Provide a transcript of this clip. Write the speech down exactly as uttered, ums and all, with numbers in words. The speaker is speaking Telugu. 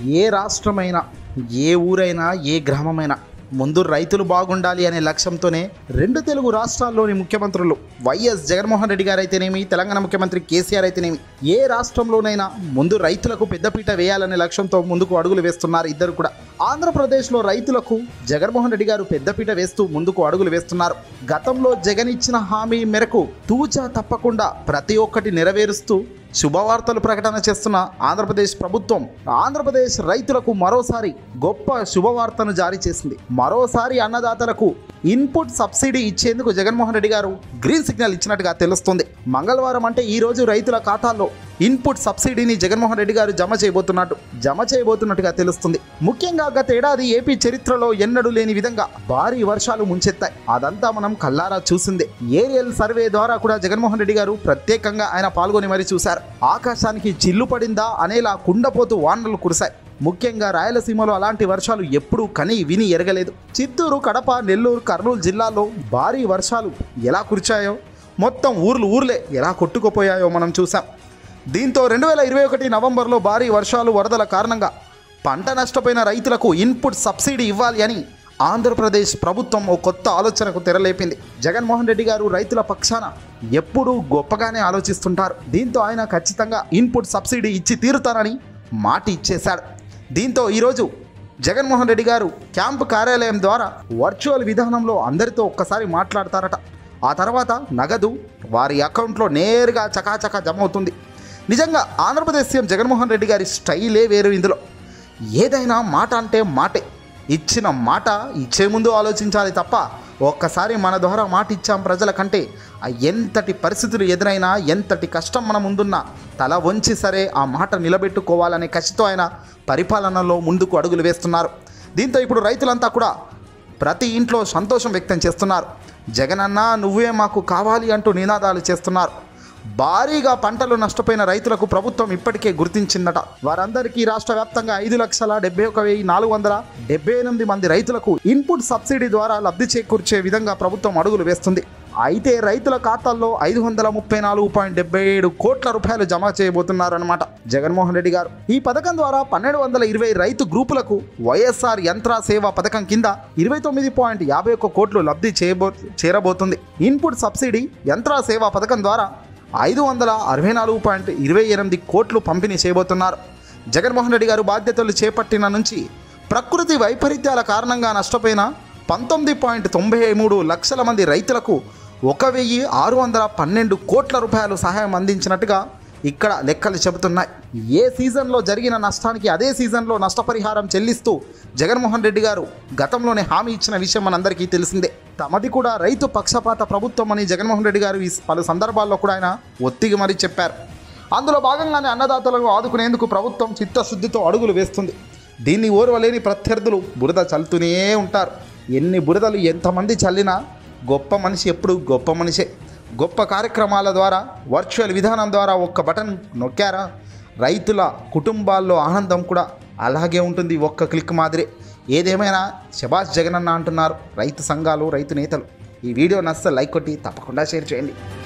ఏ రాష్ట్రమైనా, ఏ ఊరైనా, ఏ గ్రామమైనా ముందు రైతులు బాగుండాలి అనే లక్ష్యంతోనే రెండు తెలుగు రాష్ట్రాల్లోని ముఖ్యమంత్రులు వైఎస్ జగన్మోహన్ రెడ్డి గారు అయితేనేమి, తెలంగాణ ముఖ్యమంత్రి కేసీఆర్ అయితేనేమి, ఏ రాష్ట్రంలోనైనా ముందు రైతులకు పెద్దపీట వేయాలనే లక్ష్యంతో ముందుకు అడుగులు వేస్తున్నారు ఇద్దరు కూడా. ఆంధ్రప్రదేశ్లో రైతులకు జగన్మోహన్ రెడ్డి గారు పెద్దపీట వేస్తూ ముందుకు అడుగులు వేస్తున్నారు. గతంలో జగన్ ఇచ్చిన హామీ మేరకు తూచా తప్పకుండా ప్రతి ఒక్కటి నెరవేరుస్తూ శుభవార్తలు ప్రకటన చేస్తున్న ఆంధ్రప్రదేశ్ ప్రభుత్వం ఆంధ్రప్రదేశ్ రైతులకు మరోసారి గొప్ప శుభవార్తను జారీ చేసింది. మరోసారి అన్నదాతలకు ఇన్పుట్ సబ్సిడీ ఇచ్చేందుకు జగన్మోహన్ రెడ్డి గారు గ్రీన్ సిగ్నల్ ఇచ్చినట్టుగా తెలుస్తుంది. మంగళవారం అంటే ఈ రోజు రైతుల ఖాతాల్లో ఇన్పుట్ సబ్సిడీని జగన్మోహన్ రెడ్డి గారు జమ చేయబోతున్నట్టు జమ చేయబోతున్నట్టుగా తెలుస్తుంది. ముఖ్యంగా గత ఏడాది ఏపీ చరిత్రలో ఎన్నడూ లేని విధంగా భారీ వర్షాలు ముంచెత్తాయి. అదంతా మనం కల్లారా చూసిందే. ఏరియల్ సర్వే ద్వారా కూడా జగన్మోహన్ రెడ్డి గారు ప్రత్యేకంగా ఆయన పాల్గొని మరీ చూశారు. ఆకాశానికి చిల్లు పడిందా అనేలా కుండపోతూ వానలు కురిశాయి. ముఖ్యంగా రాయలసీమలో అలాంటి వర్షాలు ఎప్పుడూ కని విని ఎరగలేదు. చిత్తూరు, కడప, నెల్లూరు, కర్నూలు జిల్లాల్లో భారీ వర్షాలు ఎలా కురిచాయో, మొత్తం ఊర్లు ఊర్లే ఎలా కొట్టుకుపోయాయో మనం చూసాం. దీంతో రెండు వేల ఇరవై ఒకటి నవంబర్లో భారీ వర్షాలు, వరదల కారణంగా పంట నష్టపోయిన రైతులకు ఇన్పుట్ సబ్సిడీ ఇవ్వాలి అని ఆంధ్రప్రదేశ్ ప్రభుత్వం ఓ కొత్త ఆలోచనకు తెరలేపింది. జగన్మోహన్ రెడ్డి గారు రైతుల పక్షాన ఎప్పుడూ గొప్పగానే ఆలోచిస్తుంటారు. దీంతో ఆయన ఖచ్చితంగా ఇన్పుట్ సబ్సిడీ ఇచ్చి తీరుతారని మాట ఇచ్చేశాడు. దీంతో ఈరోజు జగన్మోహన్ రెడ్డి గారు క్యాంపు కార్యాలయం ద్వారా వర్చువల్ విధానంలో అందరితో ఒక్కసారి మాట్లాడతారట. ఆ తర్వాత నగదు వారి అకౌంట్లో నేరుగా చకాచకా జమ అవుతుంది. నిజంగా ఆంధ్రప్రదేశ్ సీఎం జగన్మోహన్ రెడ్డి గారి స్టైలే వేరు. ఇందులో ఏదైనా మాట అంటే మాటే. ఇచ్చిన మాట ఇచ్చే ముందు ఆలోచించాలి తప్ప ఒక్కసారి మన ద్వారా మాట ఇచ్చాం ప్రజల కంటే ఎంతటి పరిస్థితులు ఎదురైనా, ఎంతటి కష్టం మన ముందున్నా తల వంచి సరే ఆ మాట నిలబెట్టుకోవాలనే కసితో ఆయన పరిపాలనలో ముందుకు అడుగులు వేస్తున్నారు. దీంతో ఇప్పుడు రైతులంతా కూడా ప్రతి ఇంట్లో సంతోషం వ్యక్తం చేస్తున్నారు. జగనన్న నువ్వే మాకు కావాలి అంటూ నినాదాలు చేస్తున్నారు. భారీగా పంటలు నష్టపోయిన రైతులకు ప్రభుత్వం ఇప్పటికే గుర్తించిందట. వారందరికీ రాష్ట్ర వ్యాప్తంగా ఐదు లక్షల డెబ్బై ఒక వెయ్యి నాలుగు వందల డెబ్బై ఎనిమిది మంది రైతులకు ఇన్పుట్ సబ్సిడీ ద్వారా లబ్ధి చేకూర్చే విధంగా ప్రభుత్వం అడుగులు వేస్తుంది. అయితే రైతుల ఖాతాల్లో ఐదు వందల ముప్పై నాలుగు పాయింట్ డెబ్బై ఏడు కోట్ల రూపాయలు జమ చేయబోతున్నారన్నమాట జగన్మోహన్ రెడ్డి గారు. ఈ పథకం ద్వారా పన్నెండు వందల ఇరవై రైతు గ్రూపులకు వైఎస్ఆర్ యంత్ర సేవ పథకం కింద ఇరవై తొమ్మిది పాయింట్ యాభై ఒక్క కోట్లు లబ్ధి చేయబో చేరబోతుంది. ఇన్పుట్ సబ్సిడీ యంత్ర సేవ పథకం ద్వారా ఐదు వందల అరవై నాలుగు పాయింట్ ఇరవై ఎనిమిది కోట్లు పంపిణీ చేయబోతున్నారు. జగన్మోహన్ రెడ్డి గారు బాధ్యతలు చేపట్టిన నుంచి ప్రకృతి వైపరీత్యాల కారణంగా నష్టపోయిన పంతొమ్మిది పాయింట్ తొంభై మూడు లక్షల మంది రైతులకు ఒక వెయ్యి ఆరు వందల పన్నెండు కోట్ల రూపాయలు సహాయం అందించినట్టుగా ఇక్కడ లెక్కలు చెబుతున్నాయి. ఏ సీజన్లో జరిగిన నష్టానికి అదే సీజన్లో నష్టపరిహారం చెల్లిస్తూ జగన్మోహన్ రెడ్డి గారు గతంలోనే హామీ ఇచ్చిన విషయం మనందరికీ తెలిసిందే. తమది కూడా రైతు పక్షపాత ప్రభుత్వం అని జగన్మోహన్ రెడ్డి గారు ఈ పలు సందర్భాల్లో కూడా ఆయన ఒత్తిగి మరీ చెప్పారు. అందులో భాగంగానే అన్నదాతలను ఆదుకునేందుకు ప్రభుత్వం చిత్తశుద్ధితో అడుగులు వేస్తుంది. దీన్ని ఓర్వలేని ప్రత్యర్థులు బురద చల్లుతూనే ఉంటారు. ఎన్ని బురదలు ఎంతమంది చల్లినా గొప్ప మనిషి ఎప్పుడు గొప్ప మనిషే. గొప్ప కార్యక్రమాల ద్వారా, వర్చువల్ విధానం ద్వారా ఒక్క బటన్ నొక్కారా రైతుల కుటుంబాల్లో ఆనందం కూడా అలాగే ఉంటుంది, ఒక్క క్లిక్ మాదిరి. ఏదేమైనా శభాష్ జగనన్న అంటున్నారు రైతు సంఘాలు, రైతు నేతలు. ఈ వీడియో నచ్చితే లైక్ కొట్టి తప్పకుండా షేర్ చేయండి.